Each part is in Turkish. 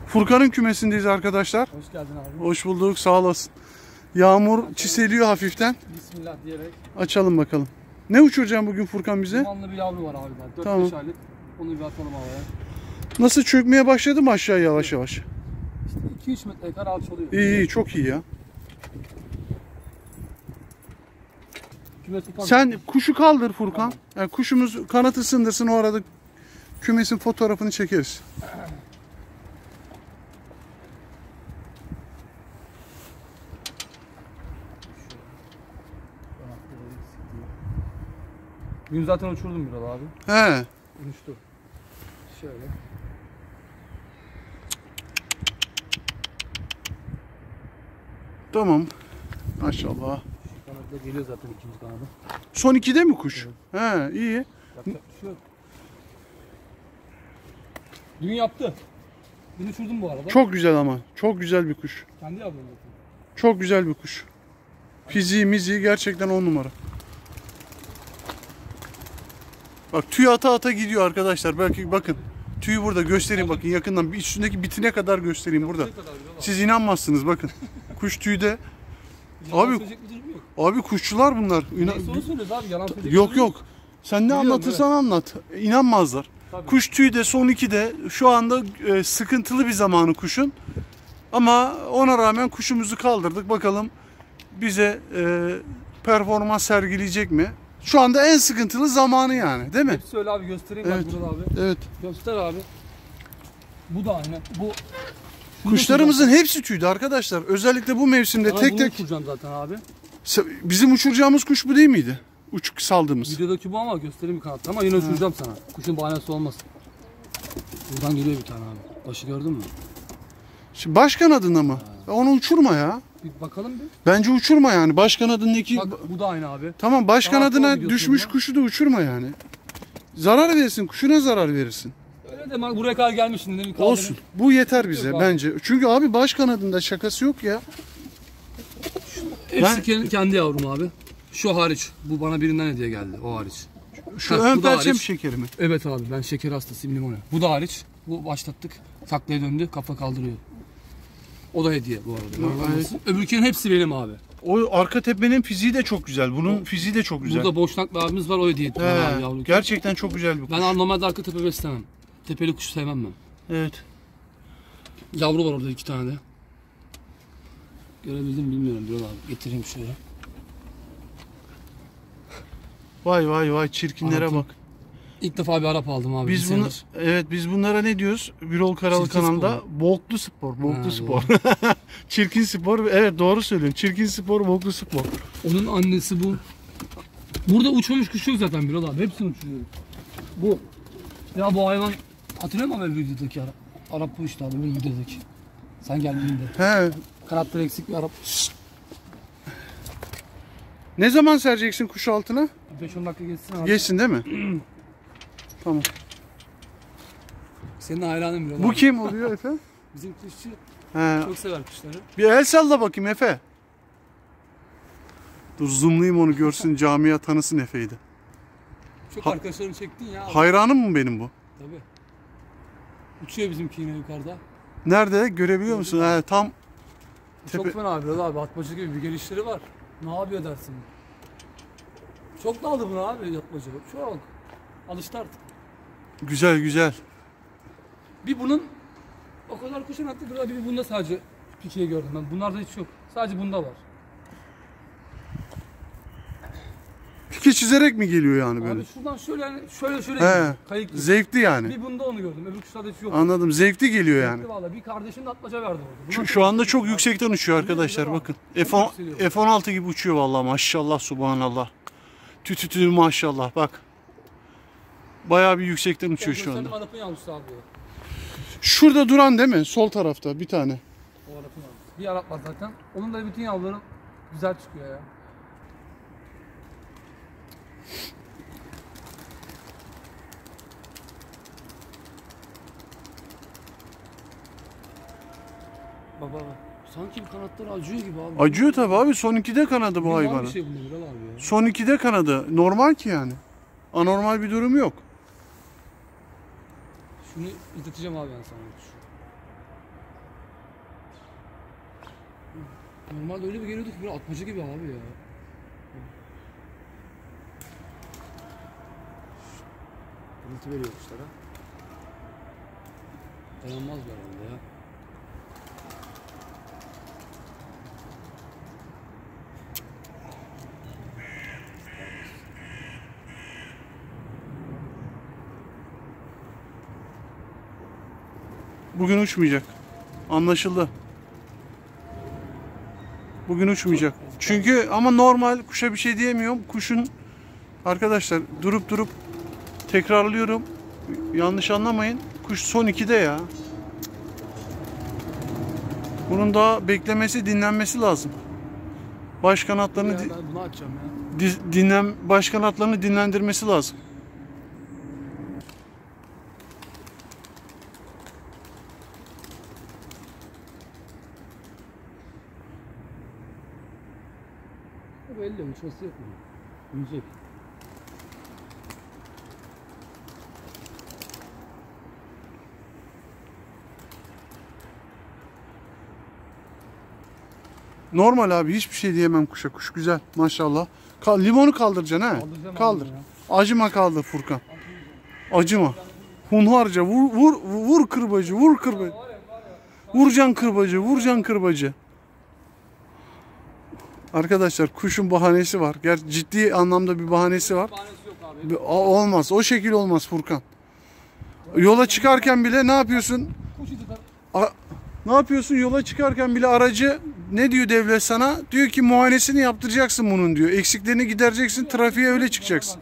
Furkan'ın kümesindeyiz arkadaşlar. Hoş geldin abi. Hoş bulduk, sağ olasın. Yağmur çiseliyor hafiften. Bismillah diyerek. Açalım bakalım. Ne uçuracağım bugün Furkan bize? Dumanlı bir yavru var abi. 4-5 tamam. aylık. Onu bir atalım havaya. Nasıl, çökmeye başladı mı aşağı yavaş yavaş? İşte 2-3 metre kadar alçalıyor. İyi, çok iyi ya. Sen kuşu kaldır Furkan. Tamam. Yani kuşumuz kanat ısındırsın, o arada kümesin fotoğrafını çekeriz. Dün zaten uçurdum biraz abi. He. Uçtu. Şöyle. Tamam. Maşallah. Şu kanatla geliyor zaten ikinci kanadı. Son 2'de mi kuş? Evet. He, iyi. Yapacak bir şey yok. Dün yaptı. Dün uçurdum bu arada. Çok güzel ama. Çok güzel bir kuş. Kendi yapıyorum zaten. Çok güzel bir kuş. Fiziği miziği gerçekten 10 numara. Bak tüy ata ata gidiyor arkadaşlar. Belki bakın. Tüyü burada göstereyim, bakın yakından. Üstündeki bitine kadar göstereyim burada. Siz inanmazsınız bakın. Kuş tüyde. Abi kuşçular bunlar. Soru söylüyoruz abi, yalan söyleyecek. Yok. Sen ne anlatırsan anlat. İnanmazlar. Tabii. Kuş tüyde son 2'de şu anda sıkıntılı bir zamanı kuşun. Ama ona rağmen kuşumuzu kaldırdık. Bakalım bize performans sergileyecek mi? Şu anda en sıkıntılı zamanı yani, değil mi? Hepsi öyle abi, göstereyim evet. Bak burada abi. Evet. Göster abi. Bu da aynı. Bu kuşlarımızın hepsi tüydü arkadaşlar. Özellikle bu mevsimde ama tek tek. uçuracağım zaten abi. Bizim uçuracağımız kuş bu değil miydi? Uçuk saldığımız. Videodaki bu ama göstereyim bir kanat. Ama yine uçuracağım sana. Kuşun bahanesi olmasın. Buradan geliyor bir tane abi. Başı gördün mü? Şimdi baş kanadında mı? Onu uçurma ya. Bir bakalım bir. Bence uçurma yani. Baş kanadındaki. Bak bu da aynı abi. Tamam, baş kanadına düşmüş kuşu da uçurma yani. Zarar verirsin. Kuşuna zarar verirsin. Öyle de buraya kadar gelmişsin. Dedim, olsun. Bu yeter bize bence. Çünkü abi baş kanadında şakası yok ya. Hepsi kendi yavrum abi. Şu hariç. Bu bana birinden hediye geldi. O hariç. Şu ön perçem şekeri mi? Evet abi, ben şeker hastasıyım, limonu. Bu da hariç. Bu başlattık. Taklaya döndü. Kafa kaldırıyor. O da hediye bu arada. Evet. Öbürkünün hepsi benim abi. O arka tepenin fiziği de çok güzel. Bunun fiziği de çok güzel. Burada boşnak bir abimiz var, o hediye etti abi yavru. Gerçekten çok güzel bir kuş. Ben normalde arka tepe beslemem. Tepeli kuş sevmem ben. Evet. Yavru var orada 2 tane de. Görebildim mi bilmiyorum. Dur abi, getireyim şöyle. Vay çirkinlere Anladım. bak. İlk defa bir Arap aldım abi. Biz bunlara ne diyoruz? Birol Karalı Çirkin kanalında spor. boklu spor, boklu spor. Çirkin spor, evet doğru söylüyorsun. Çirkin spor, boklu spor. Onun annesi bu. Burada uçmamış kuş yok zaten Birol abi. Hepsini uçuruyor. Bu. Ya bu hayvan, hatırlıyor musun abi videodaki Arap? Arap bu işte abi, bir videodaki. Sen geldiğinde. He. Kanatları eksik bir Arap. Ne zaman sereceksin kuşu altına? 5-10 dakika geçsin abi. Geçsin değil mi? Tamam. Senin hayranın Birol abi. Bu kim oluyor Efe? Bizim kuşçu He. çok sever kuşları. Bir el salla bakayım Efe. Dur zoomlayayım onu, görsün camia tanısın Efe'yi de. Çok arkadaşlarını çektin ya abi. Hayranım mı benim bu? Tabii. Uçuyor bizimki yine yukarıda. Nerede? Görebiliyor musun? He, tam Çok tepe... fena Birol abi. Atmaca gibi bir gelişleri var. Ne yapıyor dersin? Çok daldı buna abi yatmaca. Çok. Alıştı artık. Güzel. Bir bunun o kadar kuşun attı. Bir bunda sadece pikeyi gördüm ben. Bunlarda hiç yok. Sadece bunda var. Pike çizerek mi geliyor yani böyle? Abi şuradan şöyle He, kayıklı. zevkli yani. Bir bunda onu gördüm. Öbür kuşlarda hiç yok. Anladım. Zevkli geliyor yani. Zevkli vallahi. Bir kardeşim de atmaca verdi orada. Şu anda çok yüksekten uçuyor arkadaşlar, bakın. F-16 gibi uçuyor vallahi, maşallah subhanallah. Tütütü maşallah bak. Bayağı bir yüksekten uçuyor şu anda. Arap'ın yavrusu abi. Şurada duran değil mi? Sol tarafta bir tane. O Arap'ın yavrusu. Bir Arap var zaten. Onun da bütün yavruları güzel çıkıyor ya. Baba sanki kanatları acıyor gibi abi. Acıyor tabi abi, son 2'de kanadı bu hayvanın. Bir şey bunda Birol abi ya. Son 2'de kanadı. Normal ki yani. Anormal bir durum yok. Şunu izleteceğim abi ben sana. Normalde öyle bir geliyordu ki böyle atmaca gibi abi ya. Kırıltı veriyor kuşlara. Dayanmaz bu herhalde ya. Bugün uçmayacak. Anlaşıldı. Bugün uçmayacak. Çünkü ama normal kuşa bir şey diyemiyorum. Kuşun arkadaşlar durup tekrarlıyorum. Yanlış anlamayın. Kuş son 2'de ya. Bunun daha beklemesi, dinlenmesi lazım. Baş kanatlarını Ya, ben bunu açacağım ya. baş kanatlarını dinlendirmesi lazım. Bu belli uçması yok mu? Yiyecek. Normal abi, hiçbir şey diyemem kuşa. Kuş güzel maşallah. Limonu kaldıracaksın ha. Kaldıracağım Kaldır. abi ya. Acıma kaldır Furkan. Acıma. Hunharca vur kırbacı, vur kırbacı. Vuracaksın kırbacı. Arkadaşlar kuşun bahanesi var. Ciddi anlamda bir bahanesi var. Bahanesi yok abi. Olmaz. O şekil olmaz Furkan. Yola çıkarken bile ne yapıyorsun? Kuş tutar. Ne yapıyorsun? Yola çıkarken bile aracı ne diyor devlet sana? Diyor ki muayenesini yaptıracaksın bunun diyor. Eksiklerini gidereceksin. Trafiğe öyle çıkacaksın.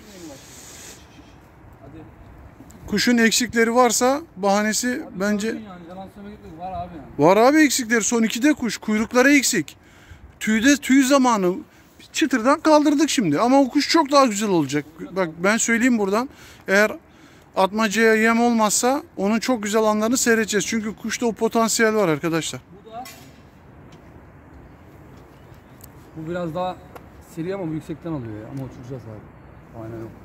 Hadi. Kuşun eksikleri varsa bahanesi bence Yani yalan söylemek yok. Var abi yani. var abi, eksikleri. Son 2'de kuş. Kuyrukları eksik. Tüy zamanı çıtırdan kaldırdık şimdi. Ama o kuş çok daha güzel olacak. Bak ben söyleyeyim buradan. Eğer atmacaya yem olmazsa onun çok güzel anlarını seyredeceğiz. Çünkü kuşta o potansiyel var arkadaşlar. Bu biraz daha seri ama bu yüksekten alıyor ya. Ama uçuracağız abi. Aynen yok.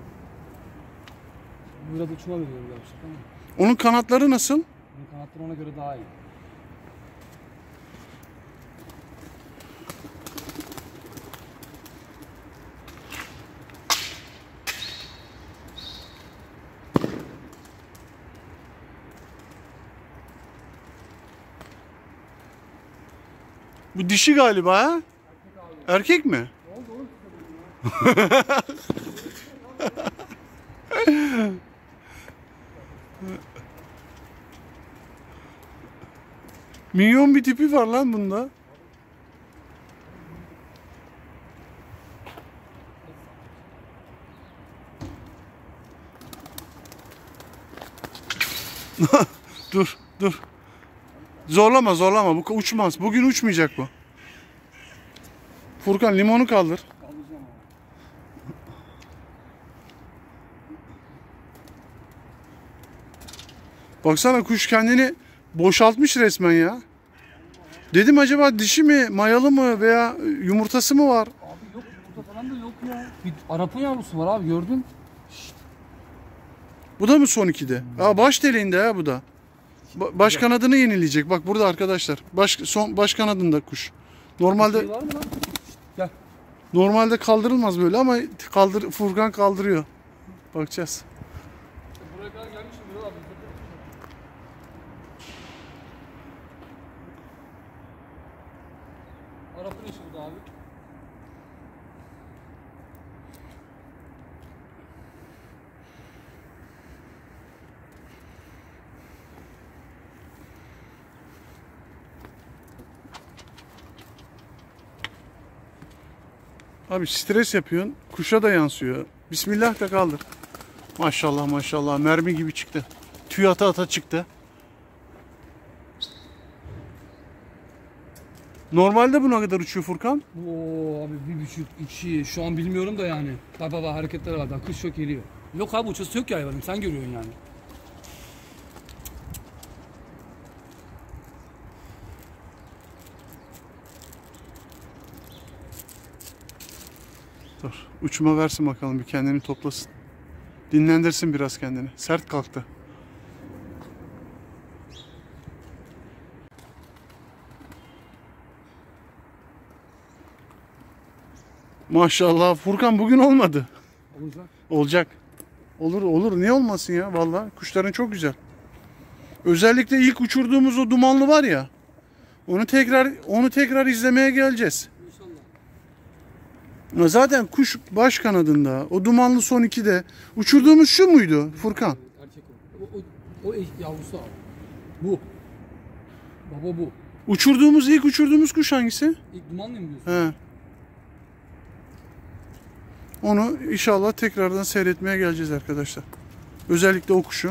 Bu biraz uçma veriyor yapacak ama. Onun kanatları nasıl? Bunun kanatları ona göre daha iyi. Bu dişi galiba ha? Erkek mi? Minyon bir tipi var lan bunda. Dur. Zorlama. Bu uçmaz. Bugün uçmayacak bu. Furkan limonu kaldır. Kaldıracağım abi. Baksana kuş kendini boşaltmış resmen ya. Dedim acaba dişi mi, mayalı mı veya yumurtası mı var? Abi yok yumurta falan da yok ya. Bir Arap'ın yavrusu var abi gördün. Bu da mı son 2'de? Baş deliğinde ha bu da. Baş kanadını yenileyecek. Bak burada arkadaşlar. Baş kanadında kuş. Normalde Şey var mı lan? Gel. normalde kaldırılmaz böyle ama Furkan kaldırıyor. Bakacağız. Buraya kadar gelmişim Bilal abi. Arap'ın işi burada abi. Abi stres yapıyorsun. Kuşa da yansıyor. Bismillah da kaldır. Maşallah. Mermi gibi çıktı. Tüy ata çıktı. Normalde bu ne kadar uçuyor Furkan? Oo abi 1,5 2 şu an bilmiyorum da yani. Bak hareketleri var. Kuş çok geliyor. Yok abi uçası yok ya hayvanın. Sen görüyorsun yani. Dur. Uçma versin bakalım, bir kendini toplasın. Dinlendirsin biraz kendini. Sert kalktı. Maşallah. Furkan bugün olmadı. Olacak. Olacak. Olur olur. Niye olmasın ya? Vallahi kuşların çok güzel. Özellikle ilk uçurduğumuz o dumanlı var ya. Onu tekrar izlemeye geleceğiz. İnşallah. Zaten kuş baş kanadında. O dumanlı son 2'de. Uçurduğumuz şu muydu Furkan? Erkek o. O yavrusu abi. Bu. Baba bu. İlk uçurduğumuz kuş hangisi? İlk dumanlı mı diyorsun? He. Onu inşallah tekrardan seyretmeye geleceğiz arkadaşlar. Özellikle o kuşu.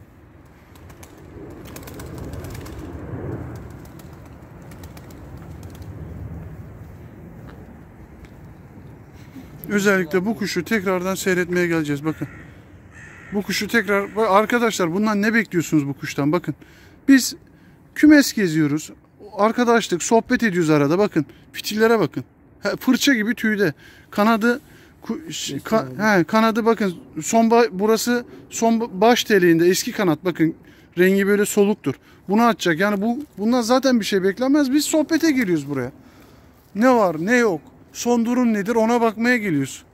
Özellikle bu kuşu tekrardan seyretmeye geleceğiz. Bakın. Bu kuşu tekrar... Arkadaşlar bundan ne bekliyorsunuz bu kuştan? Bakın. Biz kümes geziyoruz. Arkadaşlık, sohbet ediyoruz arada. Bakın. Fitillere bakın. Fırça gibi tüyde. Kanadı kanadı bakın. Burası son baş teleğinde. Eski kanat bakın. Rengi böyle soluktur. Bunu açacak. Yani bundan zaten bir şey beklenmez. Biz sohbete giriyoruz buraya. Ne var, ne yok. Son durum nedir ona bakmaya geliyoruz.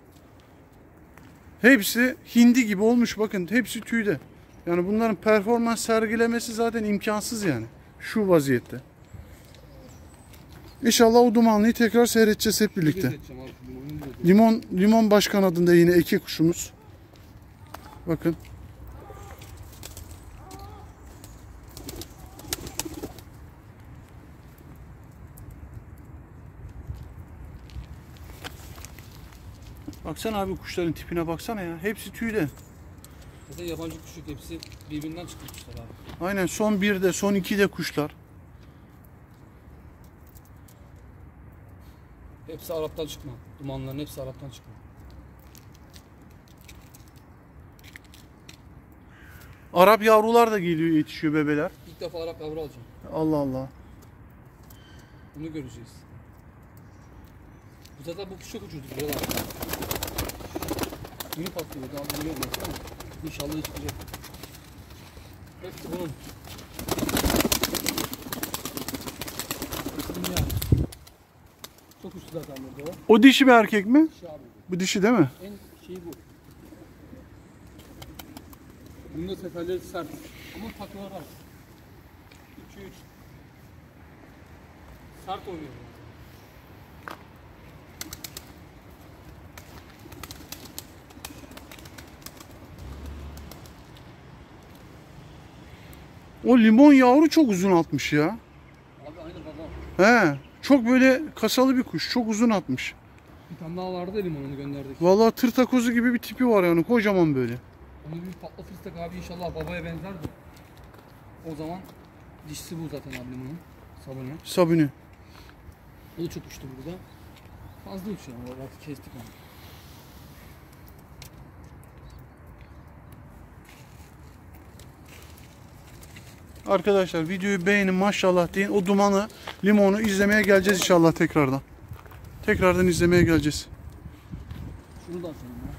Hepsi hindi gibi olmuş bakın. Hepsi tüyde. Yani bunların performans sergilemesi zaten imkansız yani. Şu vaziyette. İnşallah o dumanlıyı tekrar seyredeceğiz hep birlikte. Limon baş kanadında yine eke kuşumuz. Bakın. Baksana abi kuşların tipine baksana ya. Hepsi tüyde. Mesela yabancı kuşluk hepsi birbirinden çıkmış kuşlar abi. Aynen son 1'de son 2'de kuşlar. Hepsi Arap'tan çıkma. Dumanların hepsi Arap'tan çıkma. Arap yavrular da geliyor yetişiyor bebeler. İlk defa Arap yavru alacağım. Allah Allah. Bunu göreceğiz. Bu zaten bu kuş çok ucuzdu buralar. Yeni patlıyor daha biliyorum ben ama İnşallah çıkacak. Hepsi bunun. Dünya. Çok uçtu zaten burada o. O dişi mi erkek mi? Dişi abi. Bu dişi değil mi? En şeyi bu. Bunda seferleri sert. Ama takmalar var. 2-3. Sert oynuyor. O limon yavru çok uzun atmış ya. Abi aynı baba. He. Çok böyle kasalı bir kuş. Çok uzun atmış. Bir tane daha vardı ya limonunu gönderdik. Vallahi tır takozu gibi bir tipi var yani. Kocaman böyle. Onu bir patlatırsak abi inşallah babaya benzerdi. O zaman dişisi bu zaten abi limonun. Sabunu. Sabuni. O da çok uçtu burada. Fazla uçuyor ama bak kestik onu. Arkadaşlar videoyu beğenin maşallah deyin. O dumanı, limonu izlemeye geleceğiz inşallah tekrardan. Tekrardan izlemeye geleceğiz. Şunu da atalım ya.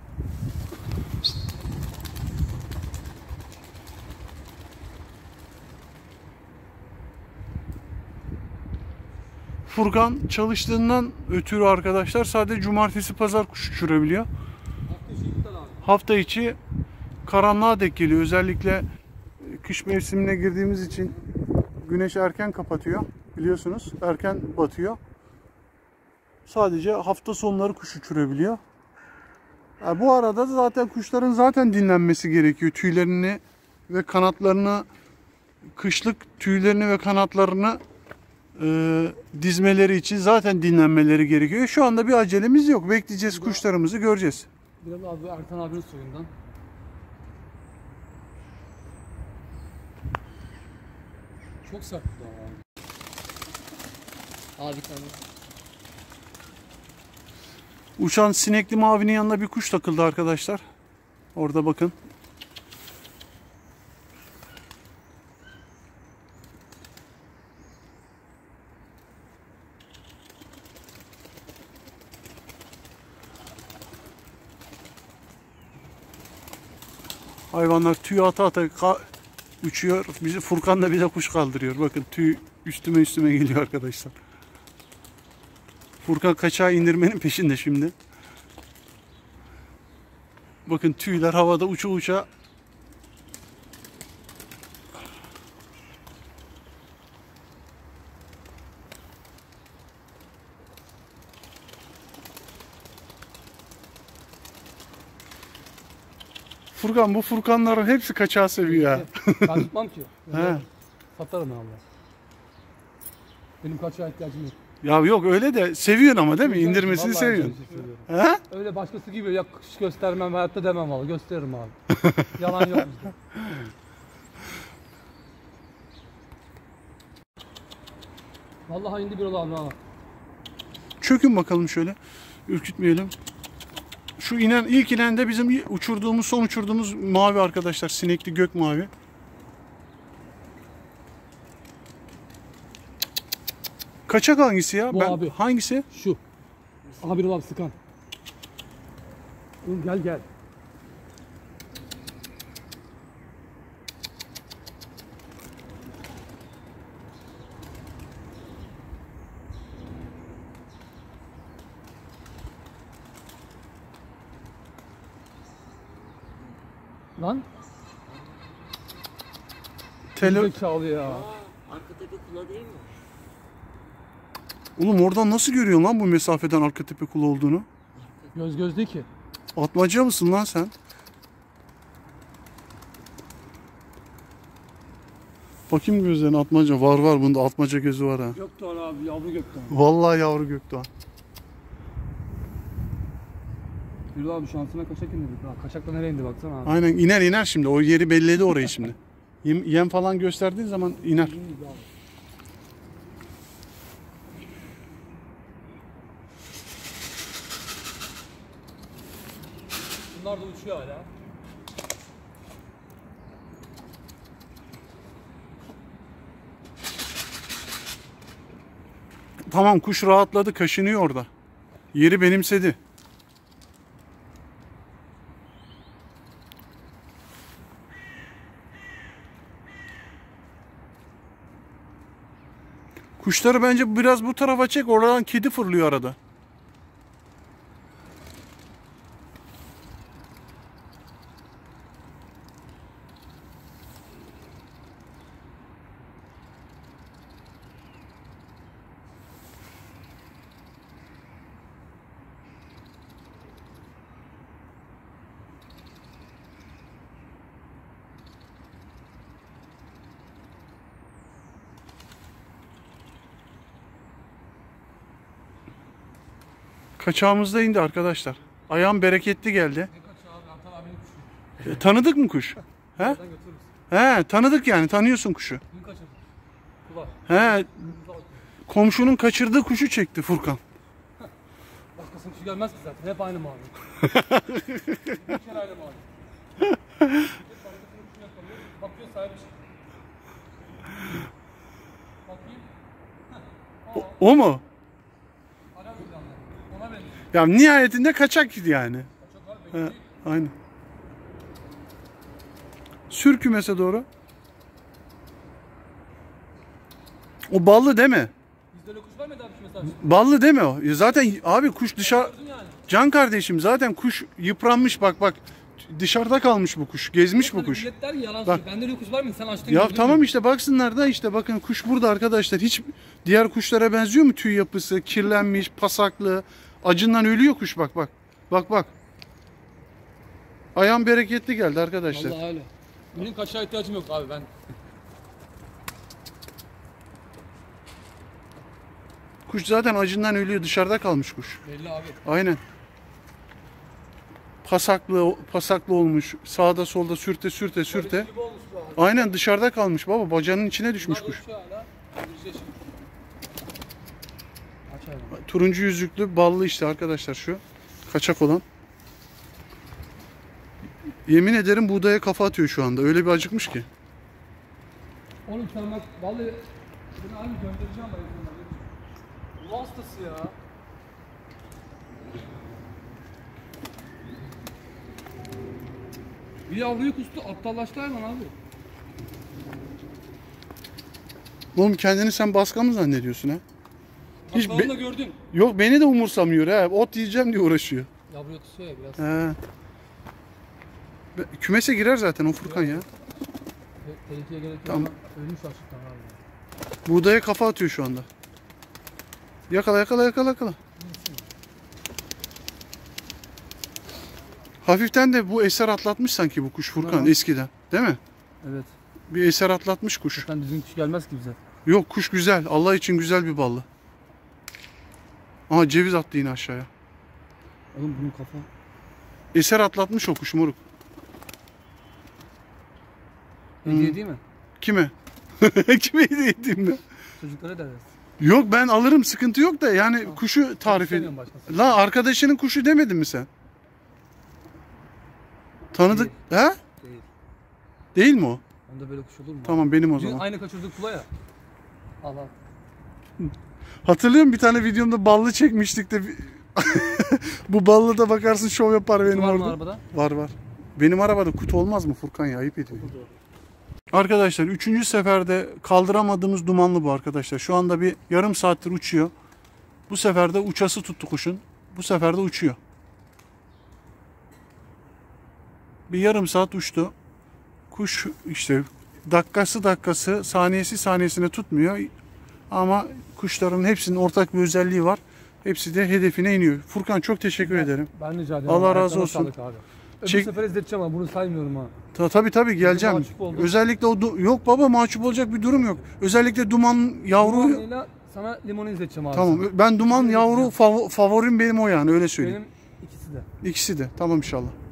Furkan çalıştığından ötürü arkadaşlar sadece cumartesi pazar kuş uçurabiliyor. Hafta içi karanlığa dek geliyor. Özellikle kış mevsimine girdiğimiz için güneş erken kapatıyor. Biliyorsunuz erken batıyor. Sadece hafta sonları kuş uçurabiliyor. Yani bu arada da zaten kuşların zaten dinlenmesi gerekiyor. Tüylerini ve kanatlarını, kışlık tüylerini ve kanatlarını dizmeleri için zaten dinlenmeleri gerekiyor. Şu anda bir acelemiz yok. Bekleyeceğiz, kuşlarımızı göreceğiz. Biraz abi Ertan abinin soyundan. Çok sert bu da abi. Abi bir tane. Uçan sinekli mavinin yanına bir kuş takıldı arkadaşlar. Orada bakın. Hayvanlar tüy ata ata uçuyor. Furkan da bize kuş kaldırıyor. Bakın tüy üstüme geliyor arkadaşlar. Furkan kaçağı indirmenin peşinde şimdi. Bakın tüyler havada uça uça. Furkan, bu Furkanların hepsi kaçağı seviyor ya. Ben tutmam ki. He. Satarım ben Allah. Benim kaçağa ihtiyacım yok. Ya yok öyle de seviyorsun ama değil mi? İndirmesini Vallahi seviyorsun. çok seviyorum. He? Öyle başkası gibi ya kuş göstermem hayatta demem abi. Gösteririm abi. Yalan yok bizde. Vallahi indi bir olan abi. Çökün bakalım şöyle. Ürkütmeyelim. Şu inen, ilk inen de bizim uçurduğumuz, son uçurduğumuz mavi arkadaşlar. Sinekli gök mavi. Kaçak hangisi ya? Bu abi. Hangisi? Şu. Aha bir olan sıkan. Oğlum gel gel. Lan Tele... zekalı ya. Arkadaki kula değil mi? Oğlum oradan nasıl görüyorsun lan bu mesafeden arka tepe kulu olduğunu? Göz değil ki. Atmaca mısın lan sen? Bakayım gözlerine, atmaca. Var bunda atmaca gözü var ha. Gökdoğan abi, yavru Gökdoğan. Vallahi yavru gökdoğan. Yürü abi şansına kaçak indirdik. Ha, kaçakla nereye indi baksana abi. Aynen iner şimdi. O yeri belledi orayı şimdi. Yem falan gösterdiğin zaman iner. Bunlar da uçuyor hala. Tamam, kuş rahatladı, kaşınıyor orada. Yeri benimsedi. Kuşları bence biraz bu tarafa çek. Oradan kedi fırlıyor arada. Kaçağımız da indi arkadaşlar. Ayağım bereketli geldi. Ne kaçağı abi? Ertan abinin kuşu. Tanıdık mı kuş? He? Buradan götürürüz. He, tanıdık yani. Tanıyorsun kuşu. Bunu kaçırdık. Kula. He, komşunun kaçırdığı kuşu çekti Furkan. Başkasının kuşu gelmez ki zaten. Hep aynı mavi. Hep aynı mavi. Hep başkasının kuşu yakalıyor. Bakıyor sahibi şey. Bakayım. O mu? Ara vildanlar. Ona benziyor. Ya nihayetinde kaçak yani. Kaçak var He, aynen. Sür kümese doğru. O ballı değil mi? Bizde öyle kuş var mıydı abi mesela? Ballı değil mi o? Zaten abi kuş dışarı... Gördün yani. Can kardeşim, zaten kuş yıpranmış, bak. Dışarıda kalmış bu kuş. Gezmiş bu kuş. Millet der ki yalan Bak. söylüyor. Bende öyle kuş var mı? Sen açtın. Ya gördün tamam mü? işte, baksınlar da işte, bakın kuş burada arkadaşlar. Hiç diğer kuşlara benziyor mu tüy yapısı? Kirlenmiş, pasaklı. Acından ölüyor kuş, bak. Bak. Ayağım bereketli geldi arkadaşlar. Vallahi öyle. Benim kaçağa ihtiyacım yok abi ben. Kuş zaten acından ölüyor, dışarıda kalmış kuş. Belli abi. Aynen. Pasaklı olmuş. Sağda solda sürte. Gibi olmuş bu abi. Aynen dışarıda kalmış baba. Bacağının içine düşmüş Bunlar kuş. uçuyor hala. Yüzeceğiz şimdi. Aç hayvan. Turuncu yüzüklü ballı işte arkadaşlar şu. Kaçak olan. Yemin ederim buğdaya kafa atıyor şu anda. Öyle bir acıkmış ki. Oğlum sen bak vallahi beni aynı göndereceğim ben yakında. Bu hastası ya. Bir yavruyu kustu, aptallaştı hayvan abi. Oğlum kendini sen baska mı zannediyorsun ha? Hiç Bak, onu da gördün. Yok beni de umursamıyor ha. Ot yiyeceğim diye uğraşıyor. Yavruya tutuyor ya biraz. He. Kümese girer zaten o Furkan ya. Tehlikeye gerek yok. Tamam. Ölmüş açlıktan abi. Buğdaya kafa atıyor şu anda. Yakala yakala yakala yakala. Hafiften de bu eser atlatmış sanki bu kuş Furkan Tamam. eskiden. Değil mi? Evet. Bir eser atlatmış kuş. Zaten düzgün kuş gelmez ki bize. Yok kuş güzel. Allah için güzel bir ballı. Aha ceviz attı yine aşağıya. Oğlum bunun kafa. Eser atlatmış o kuş moruk. Hediye değil mi? Kime? Kime hediye edeyim ben? Çocuklara da veririz. Yok ben alırım sıkıntı yok da yani kuşu tarif et. İstemiyorum başkası. La arkadaşının kuşu demedin mi sen? Tanıdık. He? Değil. Değil mi o? Onda böyle kuş olur mu? Tamam benim o Dün zaman. aynı kaçırdık kula ya. Al al. Hatırlıyorum bir tane videomda ballı çekmiştik de bu ballı da bakarsın şov yapar benim Var mı orada. arabada? Var var. Benim arabada kutu olmaz mı Furkan ya ayıp ediyor. Arkadaşlar 3. seferde kaldıramadığımız dumanlı bu arkadaşlar. Şu anda bir yarım saattir uçuyor. Bu sefer de uçası tuttu kuşun. Bu sefer de uçuyor. Bir yarım saat uçtu. Kuş işte dakikası saniyesi saniyesine tutmuyor. Ama kuşların hepsinin ortak bir özelliği var. Hepsi de hedefine iniyor. Furkan çok teşekkür ederim. Ben rica ederim. Allah razı Ayaklarına olsun. sağlık abi. Öbür Çek- sefer izleteceğim ama bunu saymıyorum ha. Tabii geleceğim. mahcup oldum. Özellikle yok baba mahcup olacak bir durum yok. Özellikle duman yavru. Dumanıyla sana limonu izleteceğim abi. Tamam ben duman yavru favorim benim o yani öyle söyleyeyim. Benim ikisi de. İkisi de tamam inşallah.